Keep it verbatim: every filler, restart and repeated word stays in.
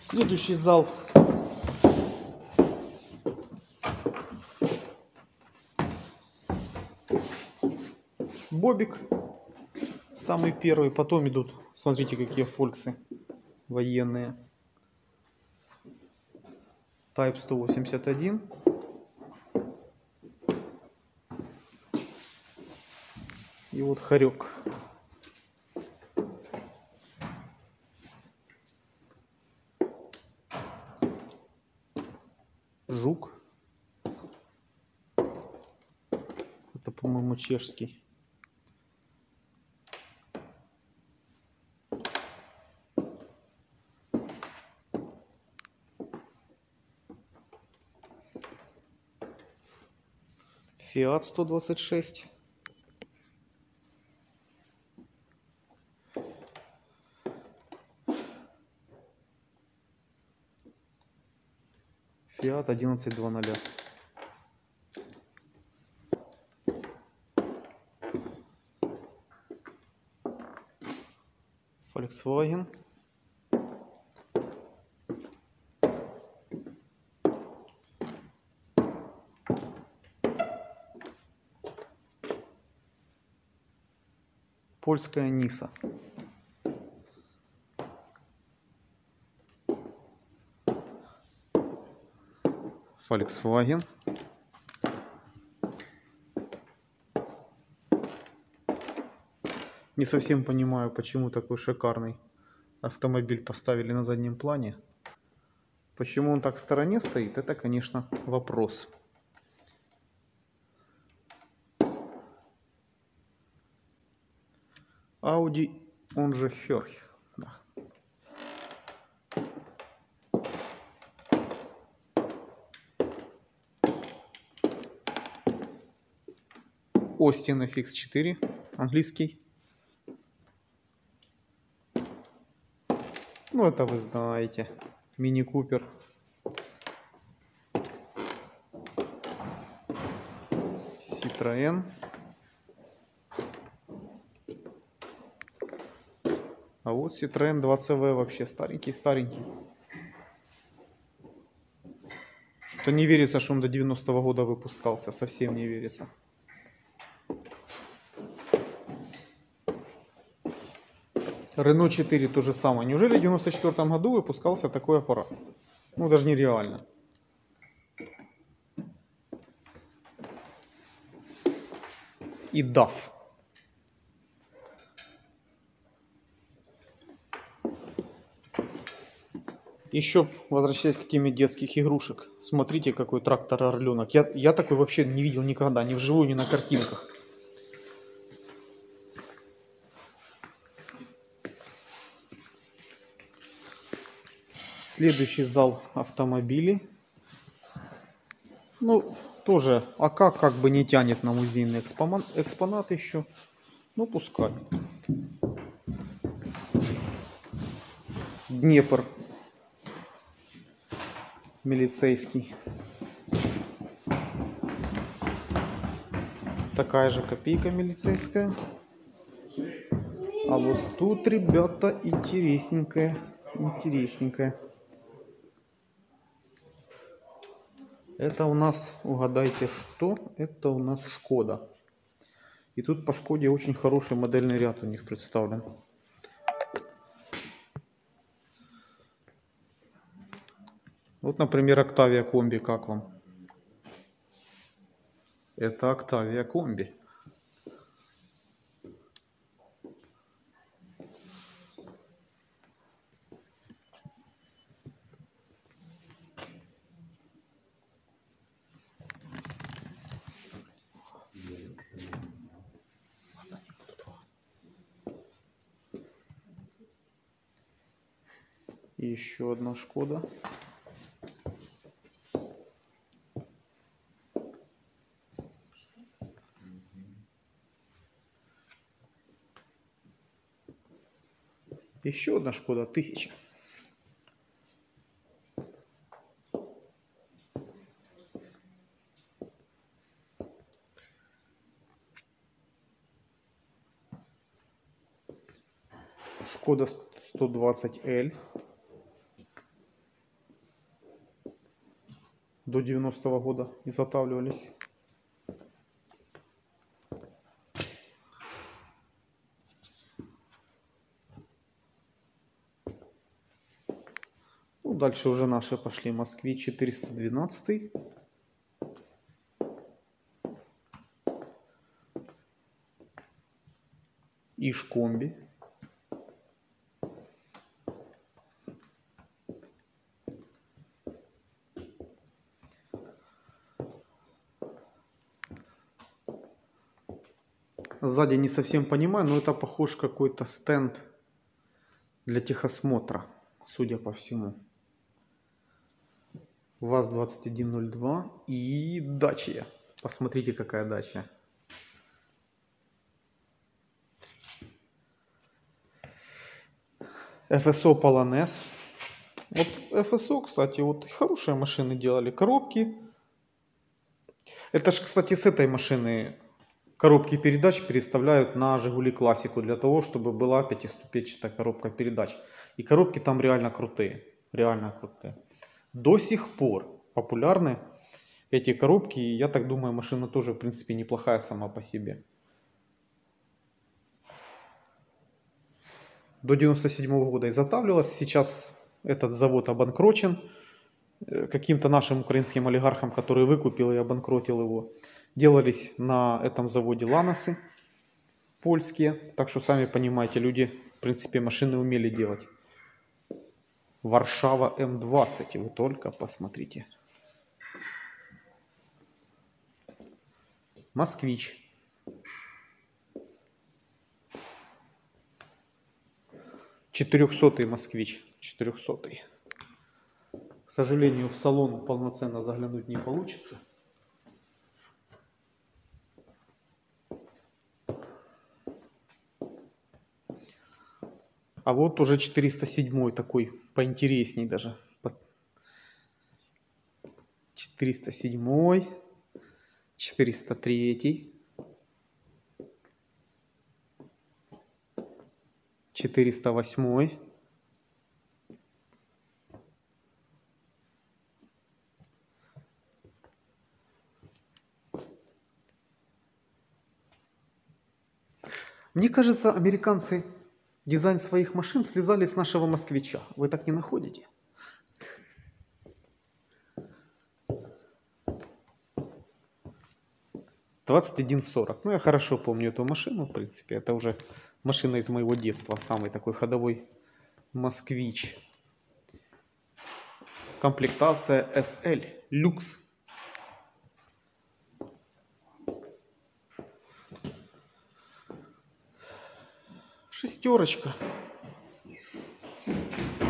Следующий зал. Бобик. Самый первый. Потом идут, смотрите, какие фольксы военные. Type сто восемьдесят один. И вот хорек. Жук. Это, по-моему, чешский. Фиат сто двадцать шесть. Фиат одиннадцать двадцать. Volkswagen. Польская Ниса. Volkswagen. Не совсем понимаю, почему такой шикарный автомобиль поставили на заднем плане. Почему он так в стороне стоит, это, конечно, вопрос. Audi, он же Херх. Да. Остин эф икс четыре, английский. Ну, это вы знаете. Мини Купер. Citroën. А вот Citroën два си ви вообще старенький-старенький. Что-то не верится, что он до девяностого года выпускался. Совсем не верится. Renault четыре то же самое. Неужели в девяносто четвёртом году выпускался такой аппарат? Ну, даже нереально. И даф. Еще, возвращаясь к теме детских игрушек. Смотрите, какой трактор Орленок. Я, я такой вообще не видел никогда. Ни вживую, ни на картинках. Следующий зал автомобилей. Ну, тоже АК как бы не тянет на музейный экспонат, экспонат еще. Ну, пускай. Днепр. Милицейский. Такая же копейка милицейская. А вот тут, ребята, интересненькая. Интересненькая. Это у нас, угадайте что, это у нас Шкода. И тут по Шкоде очень хороший модельный ряд у них представлен. Вот, например, Octavia Комби, как вам? Это Octavia Комби. И еще одна Шкода. Еще одна Шкода тысяча. Шкода сто двадцать эль. до девяностого года изготавливались. Ну, дальше уже наши пошли. Москвич четыреста двенадцать. Иж-комби. Сзади не совсем понимаю, но это похож какой-то стенд для техосмотра, судя по всему. ВАЗ двадцать один ноль два и Dacia. Посмотрите, какая Dacia. эф эс о Polonez. Вот эф эс о, кстати, вот хорошие машины делали. Коробки. Это же, кстати, с этой машины коробки передач переставляют на Жигули Классику для того, чтобы была пятиступенчатая коробка передач. И коробки там реально крутые. Реально крутые. До сих пор популярны эти коробки. И я так думаю, машина тоже, в принципе, неплохая сама по себе. До девяносто седьмого года изготавливалась. Сейчас этот завод обанкрочен каким-то нашим украинским олигархом, который выкупил и обанкротил его. Делались на этом заводе ланосы польские. Так что, сами понимаете, люди, в принципе, машины умели делать. Варшава эм двадцать. Вы только посмотрите. Москвич. четырехсотый Москвич. четырехсотый. К сожалению, в салон полноценно заглянуть не получится. А вот уже четыреста седьмой такой, поинтересней даже. четыреста седьмой, четыреста третий, четыреста восьмой. Мне кажется, американцы дизайн своих машин слезали с нашего москвича. Вы так не находите? двадцать один сорок. Ну, я хорошо помню эту машину, в принципе. Это уже машина из моего детства. Самый такой ходовой москвич. Комплектация эс эль. Люкс. Шестерочка.